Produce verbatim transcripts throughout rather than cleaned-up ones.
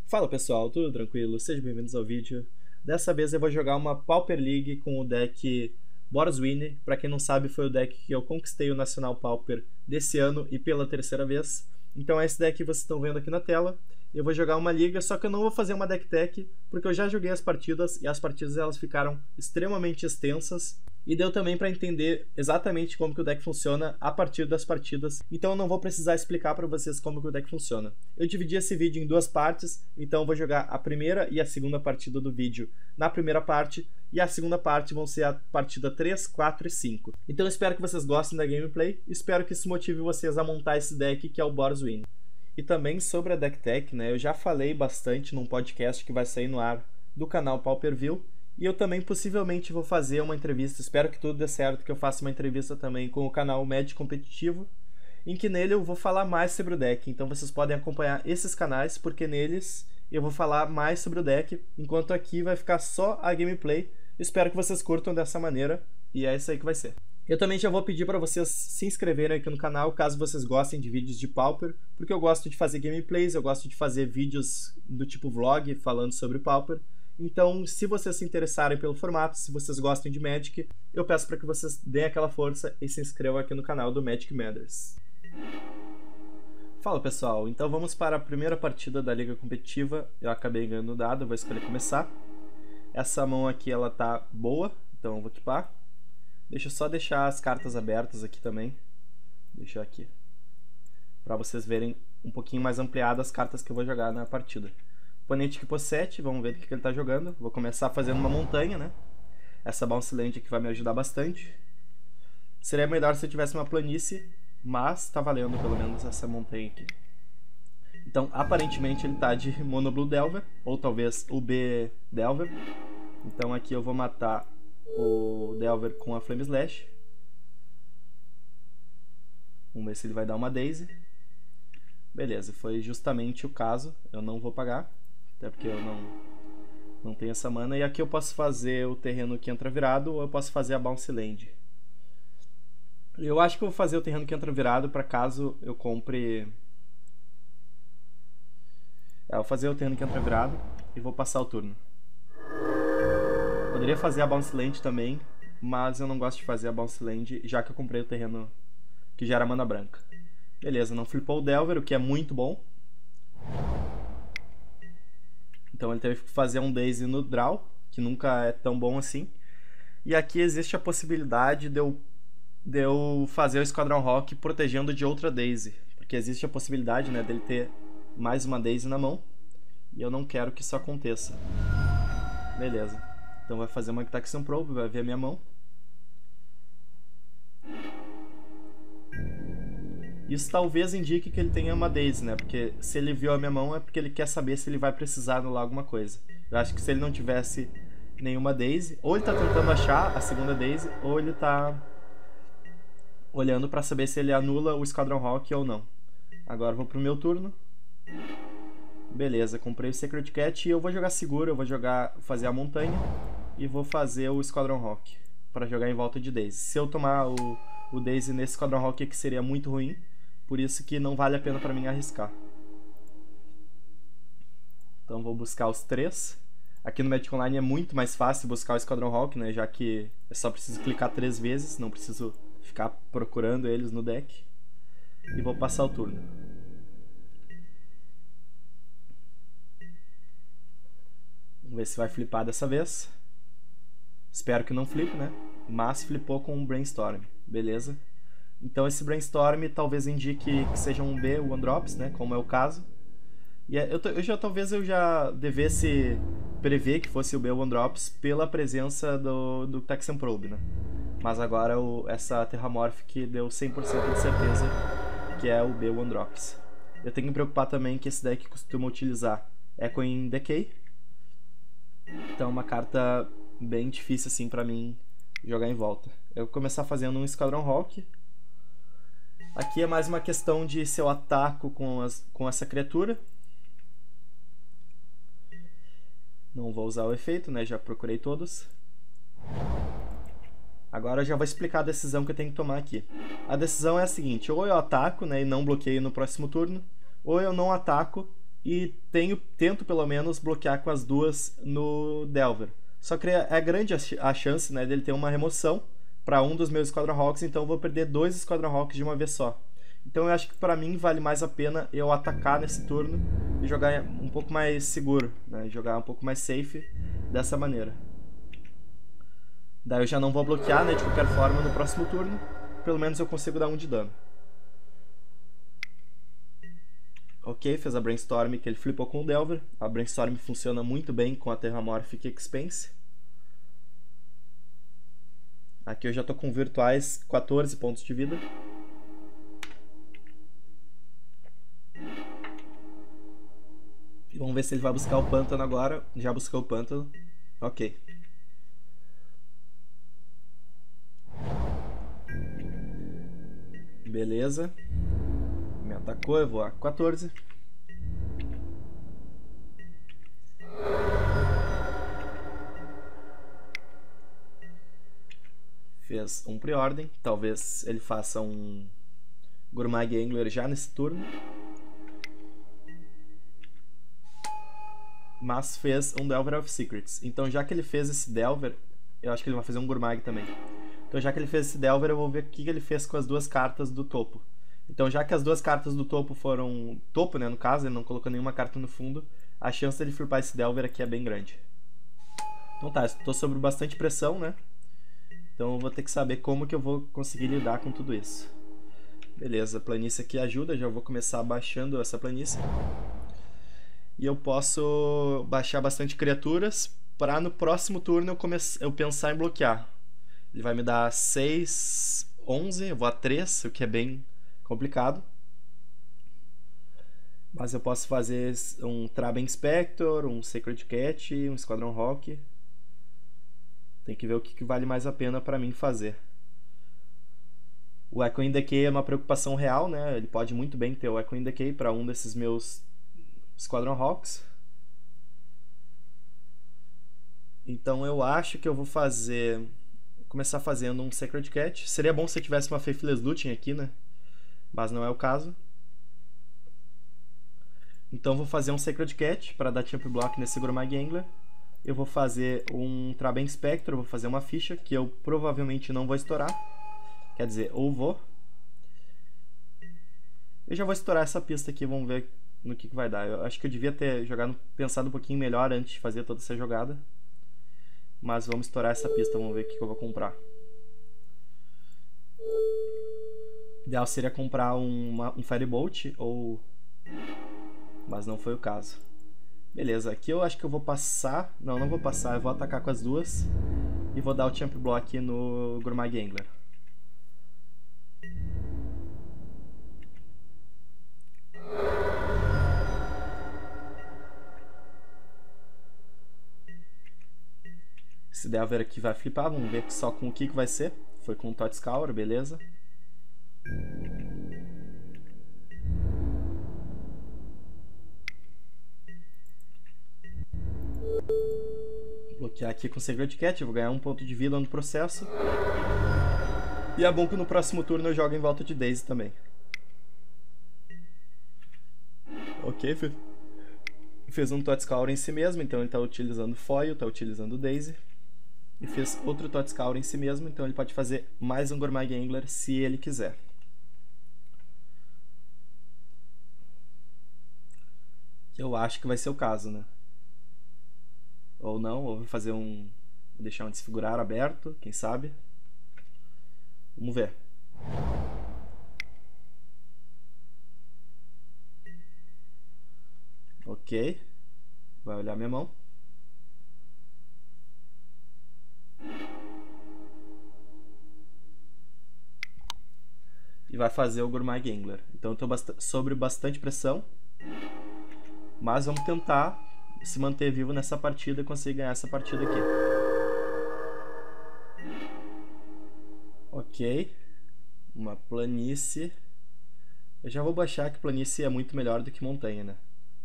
Fala pessoal, tudo tranquilo? Sejam bem-vindos ao vídeo. Dessa vez eu vou jogar uma Pauper League com o deck Boros-Wine. Pra quem não sabe, foi o deck que eu conquistei o Nacional Pauper desse ano e pela terceira vez. Então é esse deck que vocês estão vendo aqui na tela. Eu vou jogar uma liga, só que eu não vou fazer uma deck tech, porque eu já joguei as partidas e as partidas elas ficaram extremamente extensas. E deu também para entender exatamente como que o deck funciona a partir das partidas, então eu não vou precisar explicar para vocês como que o deck funciona. Eu dividi esse vídeo em duas partes, então eu vou jogar a primeira e a segunda partida do vídeo na primeira parte, e a segunda parte vão ser a partida três, quatro e cinco. Então eu espero que vocês gostem da gameplay, espero que isso motive vocês a montar esse deck que é o Boros-Wine. E também sobre a deck tech, né, eu já falei bastante num podcast que vai sair no ar do canal Pauperville. E eu também possivelmente vou fazer uma entrevista, espero que tudo dê certo, que eu faça uma entrevista também com o canal Magic Competitivo, em que nele eu vou falar mais sobre o deck. Então vocês podem acompanhar esses canais, porque neles eu vou falar mais sobre o deck, enquanto aqui vai ficar só a gameplay. Espero que vocês curtam dessa maneira, e é isso aí que vai ser. Eu também já vou pedir para vocês se inscreverem aqui no canal, caso vocês gostem de vídeos de Pauper, porque eu gosto de fazer gameplays, eu gosto de fazer vídeos do tipo vlog, falando sobre Pauper. Então, se vocês se interessarem pelo formato, se vocês gostam de Magic, eu peço para que vocês deem aquela força e se inscrevam aqui no canal do Magic Matters. Fala pessoal, então vamos para a primeira partida da Liga Competitiva. Eu acabei ganhando o dado, vou escolher começar. Essa mão aqui ela tá boa, então eu vou equipar. Deixa eu só deixar as cartas abertas aqui também. Deixa aqui, para vocês verem um pouquinho mais ampliadas as cartas que eu vou jogar na partida. Oponente equipou sete, vamos ver o que ele está jogando. Vou começar fazendo uma montanha, né? Essa Bounce Land aqui vai me ajudar bastante. Seria melhor se eu tivesse uma planície, mas tá valendo pelo menos essa montanha aqui. Então, aparentemente ele tá de Mono Blue Delver, ou talvez o B Delver. Então aqui eu vou matar o Delver com a Flame Slash. Vamos ver se ele vai dar uma Daisy. Beleza, foi justamente o caso, eu não vou pagar. Até porque eu não, não tenho essa mana. E aqui eu posso fazer o terreno que entra virado, ou eu posso fazer a Bounce Land. Eu acho que eu vou fazer o terreno que entra virado para caso eu compre... É, eu vou fazer o terreno que entra virado e vou passar o turno. Poderia fazer a Bounce Land também, mas eu não gosto de fazer a Bounce Land, já que eu comprei o terreno que gera mana branca. Beleza, não flipou o Delver, o que é muito bom. Então ele teve que fazer um Daisy no draw, que nunca é tão bom assim. E aqui existe a possibilidade de eu, de eu fazer o Esquadrão Rock protegendo de outra Daisy. Porque existe a possibilidade, né, dele ter mais uma Daisy na mão. E eu não quero que isso aconteça. Beleza. Então vai fazer uma Gitaxian Probe, vai ver a minha mão. Isso talvez indique que ele tenha uma Daisy, né? Porque se ele viu a minha mão é porque ele quer saber se ele vai precisar anular alguma coisa. Eu acho que se ele não tivesse nenhuma Daisy, ou ele tá tentando achar a segunda Daisy, ou ele tá olhando pra saber se ele anula o Esquadrão Rock ou não. Agora eu vou pro meu turno. Beleza, comprei o Sacred Cat e eu vou jogar seguro, eu vou jogar, fazer a montanha e vou fazer o Esquadrão Rock pra jogar em volta de Daisy. Se eu tomar o, o Daisy nesse Esquadrão Rock aqui seria muito ruim. Por isso que não vale a pena para mim arriscar. Então vou buscar os três. Aqui no Magic Online é muito mais fácil buscar o Esquadrão Rock, né? Já que eu só preciso clicar três vezes, não preciso ficar procurando eles no deck. E vou passar o turno. Vamos ver se vai flipar dessa vez. Espero que não flipe, né? Mas flipou com um Brainstorm. Beleza. Então esse Brainstorm talvez indique que seja um B One Drops, né, como é o caso. E eu, eu já talvez eu já devesse prever que fosse o B One Drops pela presença do, do Gitaxian Probe, né? Mas agora o, essa Terramorphic deu cem por cento de certeza que é o B One Drops. Eu tenho que me preocupar também que esse deck costuma utilizar Echoing Decay. Então é uma carta bem difícil assim pra mim jogar em volta. Eu vou começar fazendo um Esquadrão Rock. Aqui é mais uma questão de se eu ataco com, as, com essa criatura. Não vou usar o efeito, né? Já procurei todos. Agora eu já vou explicar a decisão que eu tenho que tomar aqui. A decisão é a seguinte: ou eu ataco, né, e não bloqueio no próximo turno, ou eu não ataco e tenho, tento pelo menos bloquear com as duas no Delver. Só que é grande a chance, né, dele ter uma remoção para um dos meus Squadron Hawks, então eu vou perder dois Squadron Hawks de uma vez só. Então eu acho que para mim vale mais a pena eu atacar nesse turno e jogar um pouco mais seguro, né, jogar um pouco mais safe dessa maneira. Daí eu já não vou bloquear, né, de qualquer forma no próximo turno, pelo menos eu consigo dar um de dano. Ok, fez a Brainstorm que ele flipou com o Delver. A Brainstorm funciona muito bem com a Terramorphic Expense. Aqui eu já estou com virtuais quatorze pontos de vida. E vamos ver se ele vai buscar o pântano agora. Já buscou o pântano. Ok. Beleza. Me atacou, eu vou a quatorze. Fez um Preordem. Talvez ele faça um Gurmag Angler já nesse turno. Mas fez um Delver of Secrets. Então já que ele fez esse Delver, eu acho que ele vai fazer um Gurmag também. Então já que ele fez esse Delver, eu vou ver o que ele fez com as duas cartas do topo. Então já que as duas cartas do topo foram... Topo, né, no caso, ele não colocou nenhuma carta no fundo, a chance dele flipar esse Delver aqui é bem grande. Então tá, estou sob bastante pressão, né? Então eu vou ter que saber como que eu vou conseguir lidar com tudo isso. Beleza, a planície aqui ajuda, já vou começar baixando essa planície. E eu posso baixar bastante criaturas para no próximo turno eu, comece... eu pensar em bloquear. Ele vai me dar seis, onze, eu vou a três, o que é bem complicado. Mas eu posso fazer um Traben Spector, um Sacred Cat, um Squadron Hawk. Tem que ver o que vale mais a pena para mim fazer. O Echoing Decay é uma preocupação real, né? Ele pode muito bem ter o Echoing Decay para um desses meus Squadron Hawks. Então eu acho que eu vou fazer... começar fazendo um Sacred Cat. Seria bom se eu tivesse uma Faithless Looting aqui, né? Mas não é o caso. Então vou fazer um Sacred Cat para dar Champ Block nesse Gurmag Angler. Eu vou fazer um Traben Spector, vou fazer uma ficha que eu provavelmente não vou estourar. Quer dizer, ou vou. Eu já vou estourar essa pista aqui, vamos ver no que, que vai dar. Eu acho que eu devia ter jogado, pensado um pouquinho melhor antes de fazer toda essa jogada. Mas vamos estourar essa pista, vamos ver o que, que eu vou comprar. O ideal seria comprar uma, um Firebolt, ou... mas não foi o caso. Beleza, aqui eu acho que eu vou passar... Não, não vou passar, eu vou atacar com as duas. E vou dar o Champ Block no Gurmag Angler. Esse Delver aqui vai flipar, vamos ver só com o que, que vai ser. Foi com o Totscour, beleza. Bloquear aqui com o Sacred Cat, eu vou ganhar um ponto de vida no processo. E é bom que no próximo turno eu jogo em volta de Daisy também. Ok, fez um Totscour em si mesmo, então ele está utilizando Foil, está utilizando Daisy. E fez outro Totscour em si mesmo, então ele pode fazer mais um Gurmag Angler se ele quiser. Eu acho que vai ser o caso, né? Ou não, ou vou fazer um... vou deixar um Desfigurar aberto, quem sabe. Vamos ver. Ok. Vai olhar minha mão. E vai fazer o Gurmag Angler. Então eu estou bast sobre bastante pressão. Mas vamos tentar se manter vivo nessa partida e conseguir ganhar essa partida aqui. Ok. Uma planície. Eu já vou baixar que planície é muito melhor do que montanha, né?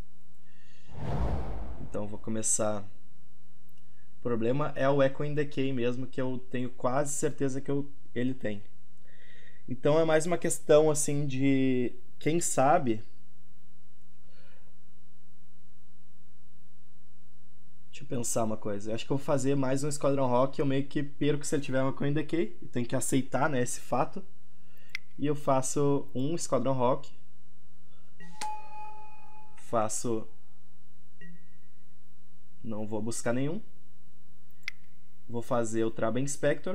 Então vou começar... O problema é o Echoing Decay mesmo, que eu tenho quase certeza que eu, ele tem. Então é mais uma questão assim de... Quem sabe... Deixa eu pensar uma coisa. Eu acho que eu vou fazer mais um Esquadrão Rock. Eu meio que perco se ele tiver uma Coin Decay. Eu tenho que aceitar, né, esse fato. E eu faço um Esquadrão Rock. Faço... Não vou buscar nenhum. Vou fazer o Traba Inspector.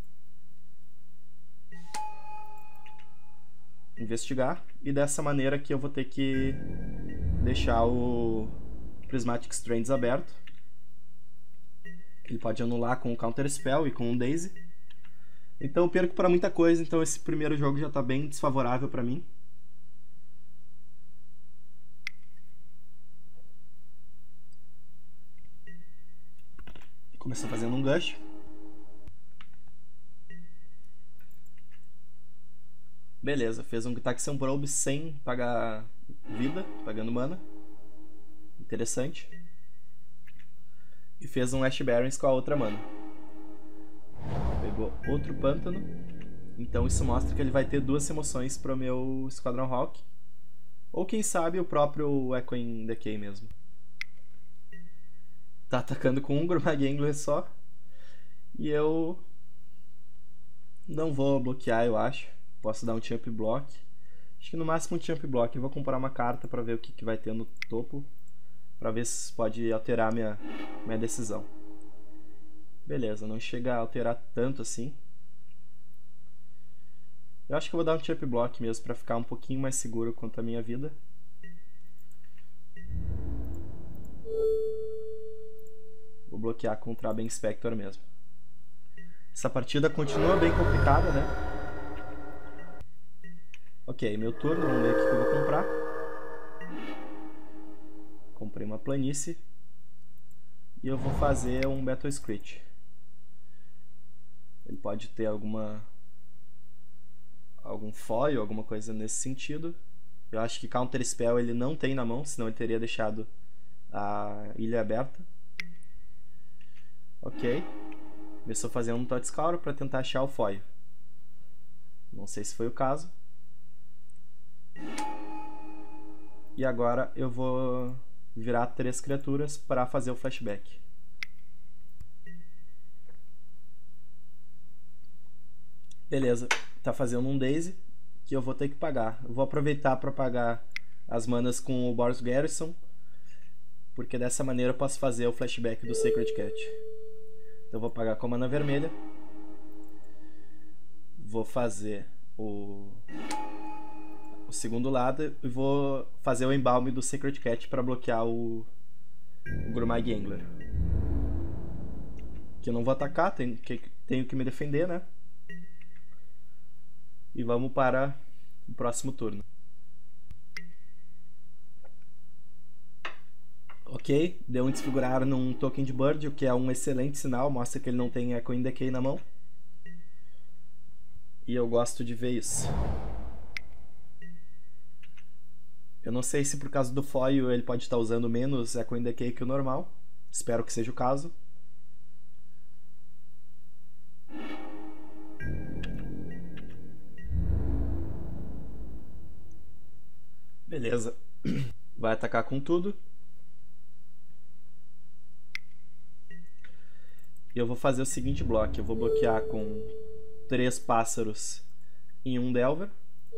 Investigar. E dessa maneira que eu vou ter que deixar o Prismatic Strands aberto. Ele pode anular com o Counter Spell e com o Daisy. Então eu perco para muita coisa, então esse primeiro jogo já está bem desfavorável para mim. Começou fazendo um Gush. Beleza, fez um Gitaxian Probe sem pagar vida, pagando mana. Interessante. E fez um Ash Barrens com a outra mana. Pegou outro pântano. Então isso mostra que ele vai ter duas remoções para o meu Esquadrão Rock. Ou quem sabe o próprio Echoing Decay mesmo. Tá atacando com um Gromag Angler só. E eu não vou bloquear, eu acho. Posso dar um Champ Block. Acho que no máximo um Champ Block. Eu vou comprar uma carta para ver o que, que vai ter no topo. Para ver se pode alterar minha, minha decisão. Beleza, não chega a alterar tanto assim. Eu acho que eu vou dar um Champ Block mesmo para ficar um pouquinho mais seguro quanto à minha vida. Vou bloquear com o Traba Inspector mesmo. Essa partida continua bem complicada, né? Ok, meu turno, vamos ver o que eu vou comprar. Comprei uma planície. E eu vou fazer um Battle Screech. Ele pode ter alguma... algum foil, alguma coisa nesse sentido. Eu acho que Counter Spell ele não tem na mão, senão ele teria deixado a ilha aberta. Ok. Começou fazendo um Totscour para tentar achar o foil. Não sei se foi o caso. E agora eu vou virar três criaturas para fazer o flashback. Beleza, tá fazendo um Daisy que eu vou ter que pagar. Eu vou aproveitar para pagar as manas com o Boros Garrison, porque dessa maneira eu posso fazer o flashback do Sacred Cat. Então eu vou pagar com a mana vermelha. Vou fazer o, o segundo lado e vou fazer o embalme do Sacred Cat para bloquear o, o Gromag Angler. Que eu não vou atacar, tenho que, tenho que me defender, né? E vamos para o próximo turno. Ok, deu um desfigurar num token de Bird, o que é um excelente sinal, mostra que ele não tem Echoing Decay na mão. E eu gosto de ver isso. Eu não sei se por causa do foil ele pode estar usando menos Echoing Decay que o normal. Espero que seja o caso. Beleza. Vai atacar com tudo. E eu vou fazer o seguinte bloco. Eu vou bloquear com três pássaros em um Delver.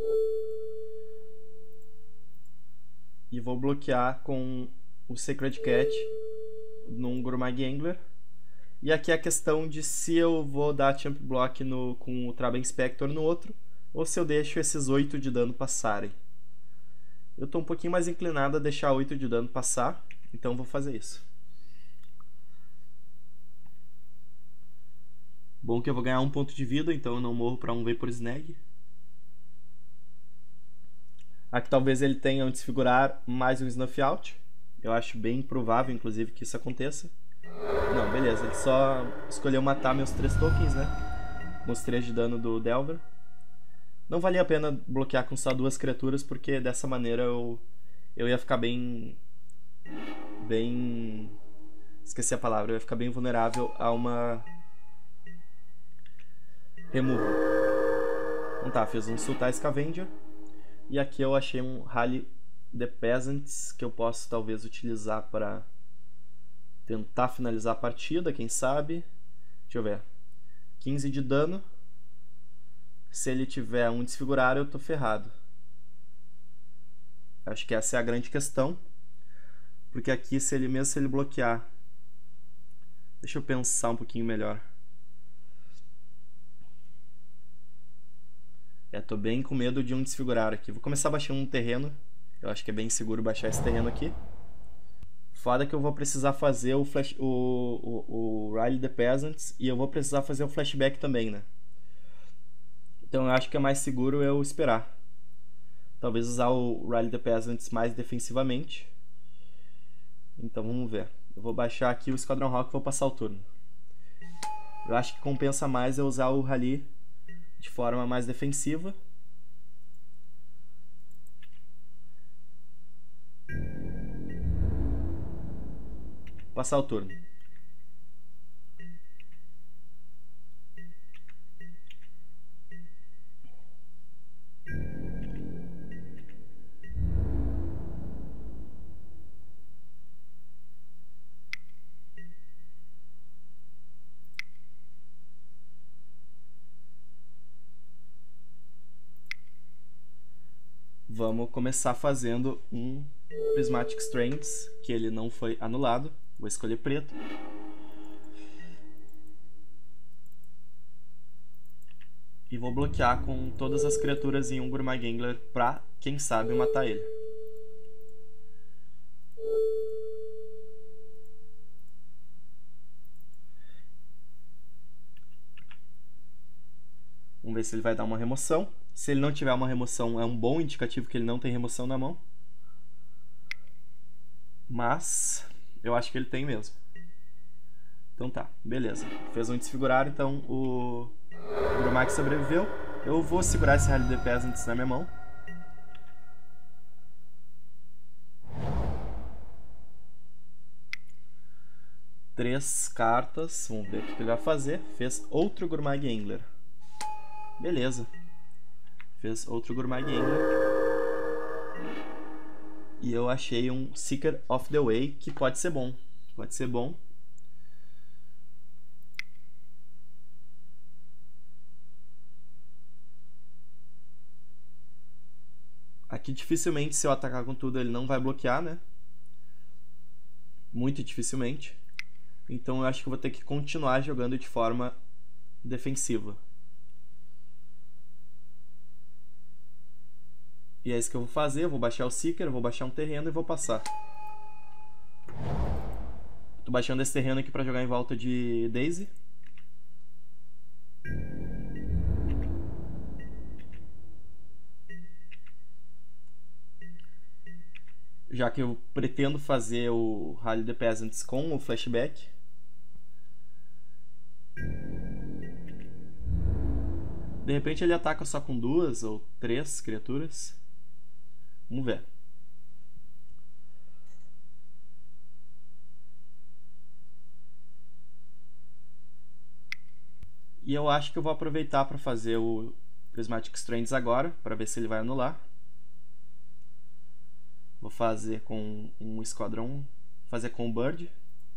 E vou bloquear com o Sacred Cat num Gromag Angler. E aqui é a questão de se eu vou dar Champ Block no, com o Traba Inspector no outro, ou se eu deixo esses oito de dano passarem. Eu estou um pouquinho mais inclinado a deixar oito de dano passar, então vou fazer isso. Bom que eu vou ganhar um ponto de vida, então eu não morro para um Vapor Snag. Aqui talvez ele tenha um desfigurar mais um Snuff Out. Eu acho bem provável, inclusive, que isso aconteça. Não, beleza, ele só escolheu matar meus três tokens, né? Com os três de dano do Delver. Não valia a pena bloquear com só duas criaturas, porque dessa maneira eu, eu ia ficar bem... Bem... Esqueci a palavra. Eu ia ficar bem vulnerável a uma... Removal. Então tá, fiz um Sultai Scavenger. E aqui eu achei um Rally the Peasants, que eu posso talvez utilizar para Tentar finalizar a partida, quem sabe. Deixa eu ver. quinze de dano. Se ele tiver um desfigurar, eu tô ferrado. Acho que essa é a grande questão. Porque aqui, se ele mesmo se ele bloquear... Deixa eu pensar um pouquinho melhor. É, tô bem com medo de um desfigurar aqui. Vou começar baixando um terreno. Eu acho que é bem seguro baixar esse terreno aqui. Foda que eu vou precisar fazer o, flash, o, o, o Riley the Peasants e eu vou precisar fazer o flashback também, né? Então eu acho que é mais seguro eu esperar. Talvez usar o Riley the Peasants mais defensivamente. Então vamos ver. Eu vou baixar aqui o Esquadrão Rock e vou passar o turno. Eu acho que compensa mais eu usar o Rally de forma mais defensiva. Passar o turno. Vamos começar fazendo um Prismatic Strengths, que ele não foi anulado. Vou escolher preto. E vou bloquear com todas as criaturas em um Gurmagangler pra, quem sabe, matar ele. Vamos ver se ele vai dar uma remoção. Se ele não tiver uma remoção, é um bom indicativo que ele não tem remoção na mão. Mas eu acho que ele tem mesmo. Então tá, beleza. Fez um desfigurar, então o Gurmag sobreviveu. Eu vou segurar esse Rally the Peasants na minha mão. Três cartas. Vamos ver o que ele vai fazer. Fez outro Gurmagangler. Beleza. Fez outro Gurmagangler. E eu achei um Seeker of the Way, que pode ser bom. Pode ser bom. Aqui dificilmente, se eu atacar com tudo, ele não vai bloquear, né? Muito dificilmente. Então eu acho que eu vou ter que continuar jogando de forma defensiva. E é isso que eu vou fazer. Eu vou baixar o Seeker, vou baixar um terreno e vou passar. Tô baixando esse terreno aqui pra jogar em volta de Daisy. Já que eu pretendo fazer o Rally the Peasants com o flashback. De repente ele ataca só com duas ou três criaturas. Vamos ver. E eu acho que eu vou aproveitar para fazer o Prismatic Strands agora, para ver se ele vai anular. Vou fazer com um esquadrão, fazer com o Bird.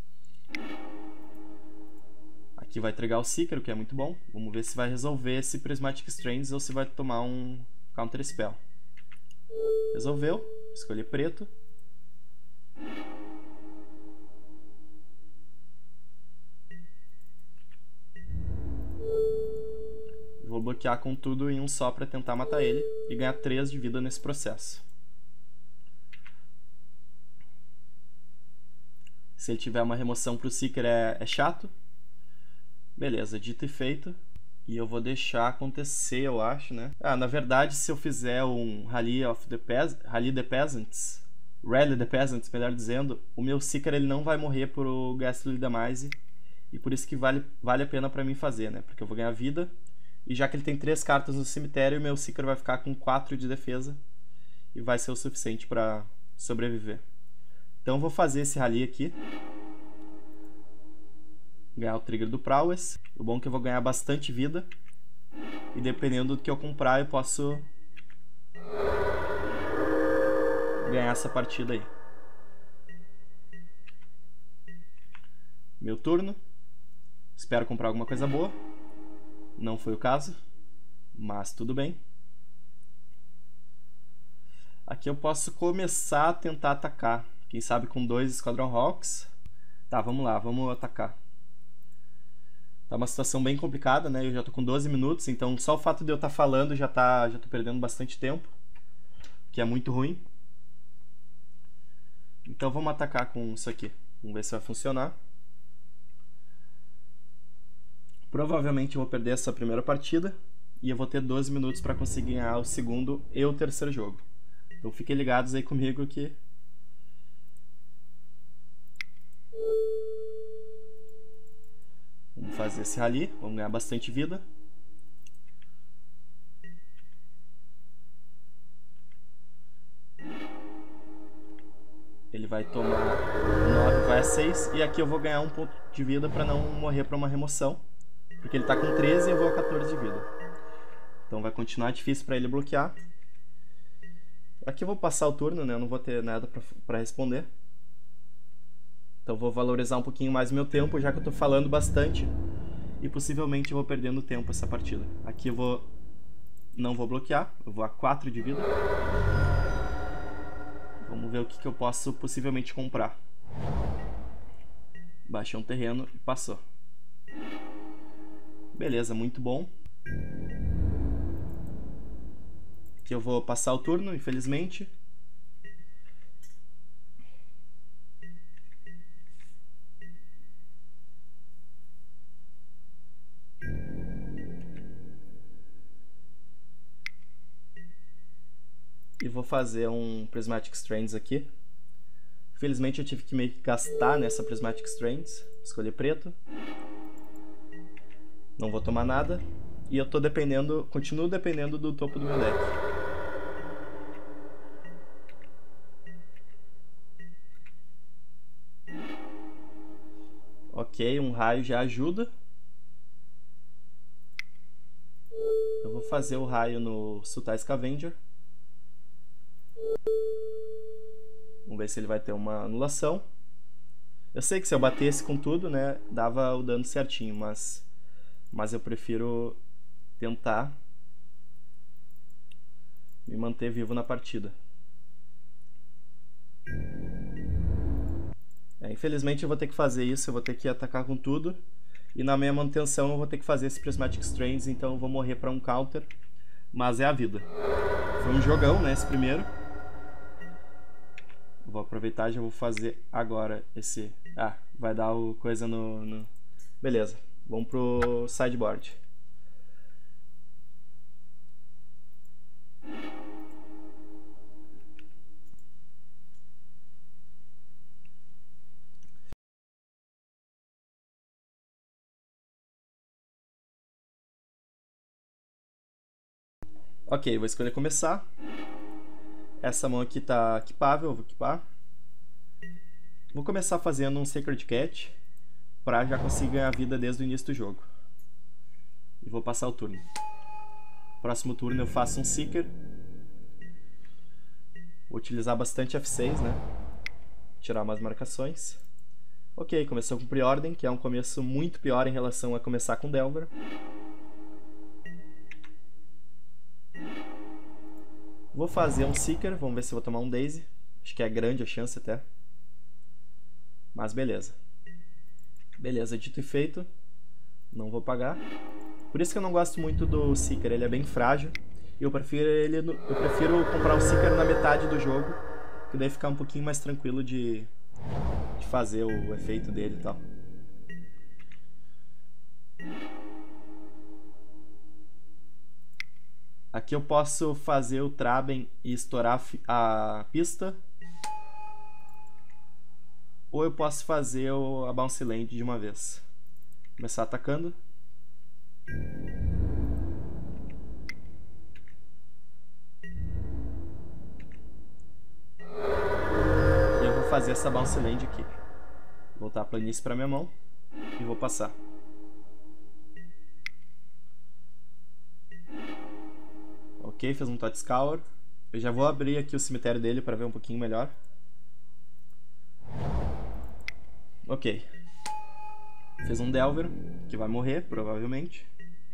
Aqui vai entregar o Seeker, o que é muito bom. Vamos ver se vai resolver esse Prismatic Strands ou se vai tomar um Counter Spell. Resolveu, escolhi preto. Vou bloquear com tudo em um só para tentar matar ele e ganhar três de vida nesse processo. Se ele tiver uma remoção para o Seeker é, é chato. Beleza, dito e feito. E eu vou deixar acontecer, eu acho, né? Ah, na verdade, se eu fizer um Rally of the Peas Rally the Peasants, Rally the Peasants, melhor dizendo, o meu Seeker ele não vai morrer por o Ghastly Demise. E por isso que vale, vale a pena pra mim fazer, né? Porque eu vou ganhar vida. E já que ele tem três cartas no cemitério, o meu Seeker vai ficar com quatro de defesa. E vai ser o suficiente pra sobreviver. Então eu vou fazer esse Rally aqui. Ganhar o trigger do Prowess. O bom é que eu vou ganhar bastante vida. E dependendo do que eu comprar, eu posso ganhar essa partida aí. Meu turno. Espero comprar alguma coisa boa. Não foi o caso, mas tudo bem. Aqui eu posso começar a tentar atacar. Quem sabe com dois Squadron Hawks. Tá, vamos lá, vamos atacar. Tá uma situação bem complicada, né? Eu já tô com doze minutos, então só o fato de eu estar falando já tá, já tô perdendo bastante tempo, que é muito ruim. Então vamos atacar com isso aqui. Vamos ver se vai funcionar. Provavelmente eu vou perder essa primeira partida e eu vou ter doze minutos para conseguir ganhar o segundo e o terceiro jogo. Então fiquem ligados aí comigo que... Vamos fazer esse rally, vamos ganhar bastante vida. Ele vai tomar nove, vai a seis, e aqui eu vou ganhar um ponto de vida para não morrer para uma remoção. Porque ele está com treze e eu vou a quatorze de vida. Então vai continuar difícil para ele bloquear. Aqui eu vou passar o turno, né? Eu não vou ter nada para responder. Então vou valorizar um pouquinho mais meu tempo, já que eu estou falando bastante. E possivelmente eu vou perdendo tempo essa partida. Aqui eu vou... não vou bloquear, eu vou a quatro de vida. Vamos ver o que, que eu posso possivelmente comprar. Baixei um terreno e passou. Beleza, muito bom. Aqui eu vou passar o turno, infelizmente. E vou fazer um Prismatic Strands aqui. Infelizmente eu tive que meio que gastar nessa Prismatic Strands. Escolher preto. Não vou tomar nada. E eu tô dependendo, continuo dependendo do topo do meu deck. Ok, um raio já ajuda. Eu vou fazer o raio no Sultai Scavenger. Vamos ver se ele vai ter uma anulação. Eu sei que se eu batesse com tudo, né, dava o dano certinho, mas... Mas eu prefiro tentar me manter vivo na partida. É, infelizmente eu vou ter que fazer isso, eu vou ter que atacar com tudo. E na minha manutenção eu vou ter que fazer esse Prismatic Strands, então eu vou morrer para um counter. Mas é a vida. Foi um jogão, né, esse primeiro. Vou aproveitar e já vou fazer agora esse... Ah, vai dar o coisa no... no... Beleza. Vamos pro sideboard. Ok, vou escolher começar. Essa mão aqui tá equipável, eu vou equipar. Vou começar fazendo um Sacred Cat para já conseguir ganhar vida desde o início do jogo. E vou passar o turno. Próximo turno eu faço um Seeker. Vou utilizar bastante F seis, né? Tirar umas marcações. Ok, começou com Preordem, que é um começo muito pior em relação a começar com Delver. Vou fazer um Seeker, vamos ver se eu vou tomar um Daisy. Acho que é grande a chance até. Mas beleza. Beleza, dito e feito. Não vou pagar. Por isso que eu não gosto muito do Seeker, ele é bem frágil. E eu prefiro, ele no... eu prefiro comprar o Seeker na metade do jogo, que daí ficar um pouquinho mais tranquilo de, de fazer o efeito dele e tal. Aqui eu posso fazer o Traben e estourar a pista. Ou eu posso fazer a Bounce Land de uma vez. Começar atacando. E eu vou fazer essa Bounce Land aqui. Voltar a planície para minha mão. E vou passar. Ok, fez um Tot Scour. Eu já vou abrir aqui o cemitério dele para ver um pouquinho melhor. Ok. Fez um Delver, que vai morrer, provavelmente.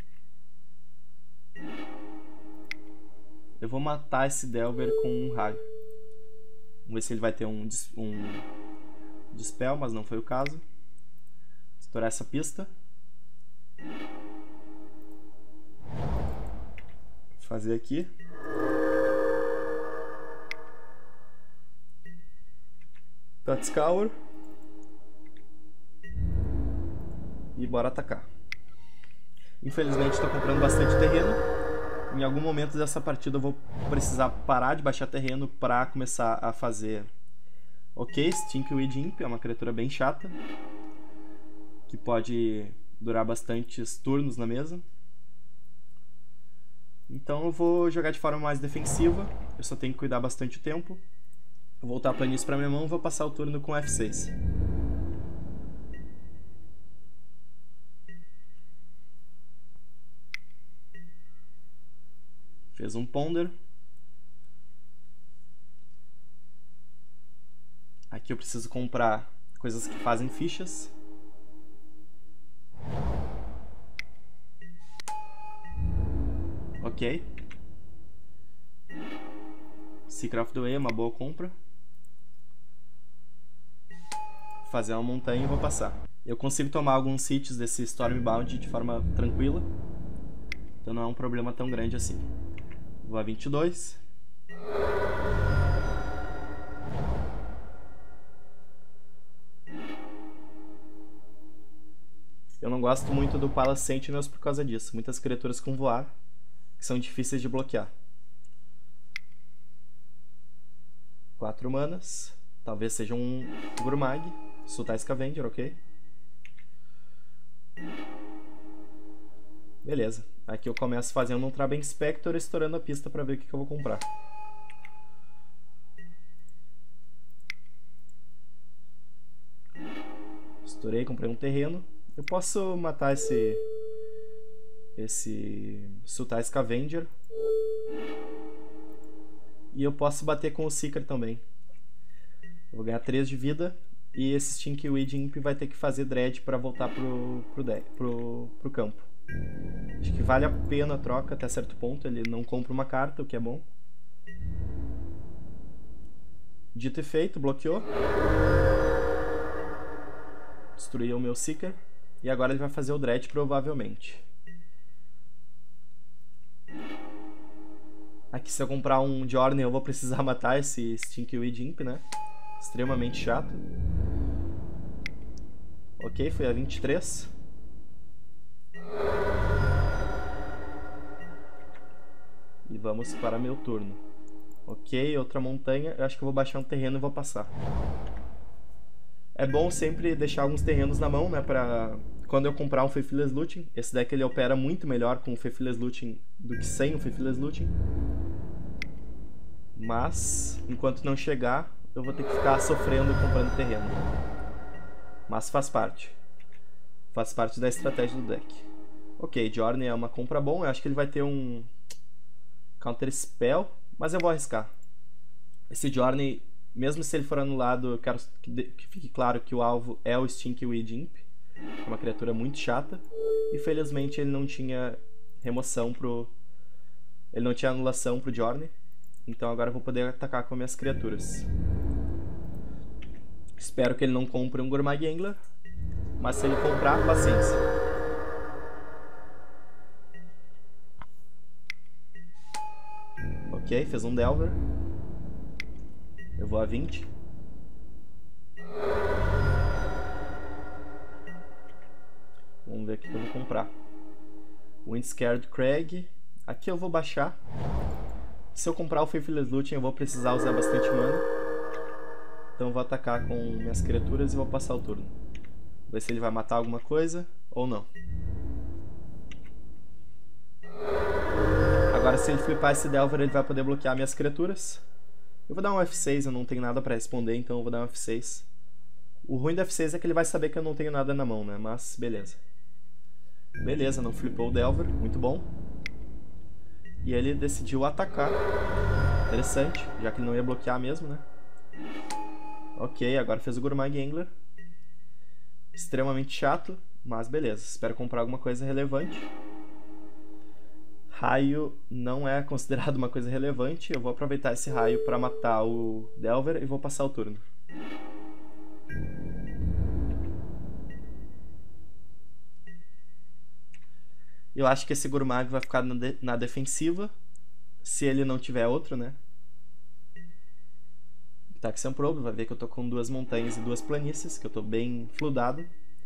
Eu vou matar esse Delver com um raio. Vamos ver se ele vai ter um, um Dispel, mas não foi o caso. Estourar essa pista. Fazer aqui. Touch Scour. E bora atacar. Infelizmente estou comprando bastante terreno. Em algum momento dessa partida eu vou precisar parar de baixar terreno para começar a fazer. Ok, Stinkweed Imp é uma criatura bem chata, que pode durar bastantes turnos na mesa. Então eu vou jogar de forma mais defensiva, eu só tenho que cuidar bastante o tempo. Vou voltar planície para minha mão e vou passar o turno com F seis. Fez um Ponder. Aqui eu preciso comprar coisas que fazem fichas. Ok. Seeker of the Way é uma boa compra. Fazer uma montanha e vou passar. Eu consigo tomar alguns sítios desse Stormbound de forma tranquila. Então não é um problema tão grande assim. Vou a vinte e dois. Eu não gosto muito do Palace Sentinels por causa disso. Muitas criaturas com voar que são difíceis de bloquear. Quatro manas. Talvez seja um Gurmag. Sultai Scavenger, ok. Beleza. Aqui eu começo fazendo um Traben Spector, estourando a pista para ver o que, que eu vou comprar. Estourei, comprei um terreno. Eu posso matar esse esse Sultai Scavenger. E eu posso bater com o Seeker também. Eu vou ganhar três de vida. E esse Stinkweed Imp vai ter que fazer Dread para voltar pro, pro, deck, pro, pro campo. Acho que vale a pena a troca até certo ponto. Ele não compra uma carta, o que é bom. Dito e feito, bloqueou. Destruiu o meu Seeker. E agora ele vai fazer o Dread provavelmente. Aqui se eu comprar um Journey eu vou precisar matar esse Stinkweed Imp, né? Extremamente chato. Ok, foi a vinte e três. E vamos para meu turno. Ok, outra montanha. Eu acho que eu vou baixar um terreno e vou passar. É bom sempre deixar alguns terrenos na mão, né? Pra quando eu comprar um Faithless Looting. Esse deck ele opera muito melhor com o Faithless Looting do que sem o Faithless Looting. Mas, enquanto não chegar, eu vou ter que ficar sofrendo comprando terreno. Mas faz parte. Faz parte da estratégia do deck. Ok, Journey é uma compra bom. Eu acho que ele vai ter um Counter Spell, mas eu vou arriscar. Esse Journey, mesmo se ele for anulado, eu quero que, de, que fique claro que o alvo é o Stinkweed Imp. É uma criatura muito chata. E felizmente ele não tinha remoção pro... Ele não tinha anulação pro Journey. Então agora eu vou poder atacar com minhas criaturas. Espero que ele não compre um Gurmag Angler. Mas se ele comprar, paciência. Ok, fez um Delver. Eu vou a vinte. Vamos ver o que eu vou comprar. Windscared Crag. Aqui eu vou baixar. Se eu comprar o Faithless Looting eu vou precisar usar bastante mana. Então eu vou atacar com minhas criaturas e vou passar o turno. Ver se ele vai matar alguma coisa ou não. Agora se ele flipar esse Delver ele vai poder bloquear minhas criaturas. Eu vou dar um F seis, eu não tenho nada pra responder, então eu vou dar um F seis. O ruim do F seis é que ele vai saber que eu não tenho nada na mão, né? Mas beleza. Beleza, não flipou o Delver, muito bom. E ele decidiu atacar. Interessante, já que ele não ia bloquear mesmo, né? Ok, agora fez o Gurmag Angler. Extremamente chato, Mas beleza, espero comprar alguma coisa relevante. Raio não é considerado uma coisa relevante. Eu vou aproveitar esse raio para matar o Delver e vou passar o turno. Eu acho que esse Gurmag vai ficar na, de na defensiva, se ele não tiver outro, né? Taxian Probe, vai ver que eu tô com duas montanhas e duas planícies, que eu tô bem fludado.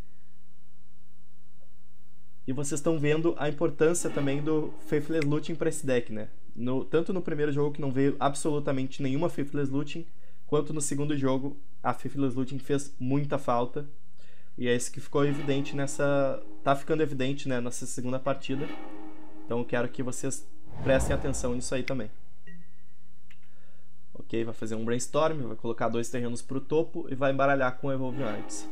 E vocês estão vendo a importância também do Faithless Looting para esse deck, né? No, tanto no primeiro jogo, que não veio absolutamente nenhuma Faithless Looting, quanto no segundo jogo, a Faithless Looting fez muita falta. E é isso que ficou evidente nessa... tá ficando evidente, né, nessa segunda partida. Então eu quero que vocês prestem atenção nisso aí também. Ok, vai fazer um Brainstorm, vai colocar dois terrenos pro topo e vai embaralhar com o Evolve Arts.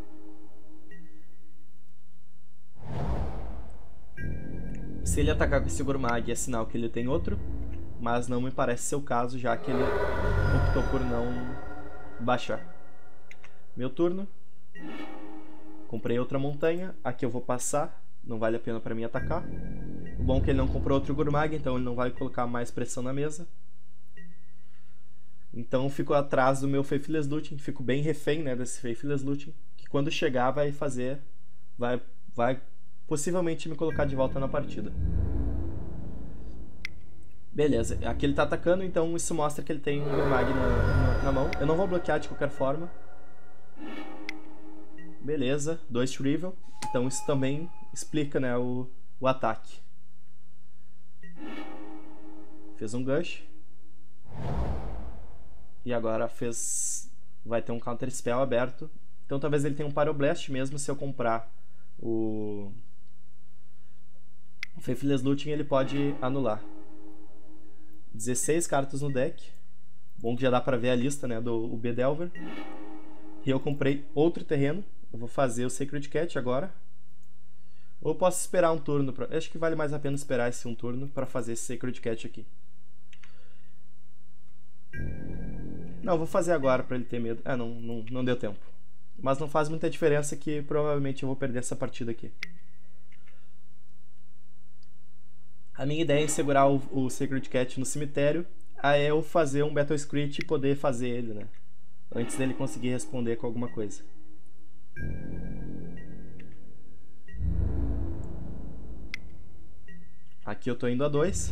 Se ele atacar com esse Gurmag, é sinal que ele tem outro, mas não me parece ser o caso, já que ele optou por não baixar. Meu turno. Comprei outra montanha, aqui eu vou passar, não vale a pena para mim atacar. O bom é que ele não comprou outro Gurmag, então ele não vai colocar mais pressão na mesa. Então fico atrás do meu Faithless Looting, fico bem refém, né, desse Faithless Looting, que quando chegar vai fazer, vai, vai possivelmente me colocar de volta na partida. Beleza, aqui ele tá atacando, então isso mostra que ele tem um Gurmag na, na, na mão. Eu não vou bloquear de qualquer forma. Beleza, dois Shrivel, então isso também explica, né, o, o ataque. Fez um Gush. E agora fez... vai ter um Counter Spell aberto. Então talvez ele tenha um Pyroblast mesmo se eu comprar o... o Faithless Looting, ele pode anular. dezesseis cartas no deck. Bom que já dá pra ver a lista, né, do B Delver. E eu comprei outro terreno. Eu vou fazer o Sacred Cat agora. Ou posso esperar um turno. Pra... acho que vale mais a pena esperar esse um turno para fazer esse Sacred Cat aqui. Não, vou fazer agora para ele ter medo. Ah, não, não, não deu tempo. Mas não faz muita diferença, que provavelmente eu vou perder essa partida aqui. A minha ideia é segurar o, o Sacred Cat no cemitério. Aí eu fazer um Battle Script e poder fazer ele, né? Antes dele conseguir responder com alguma coisa. Aqui eu tô indo a dois.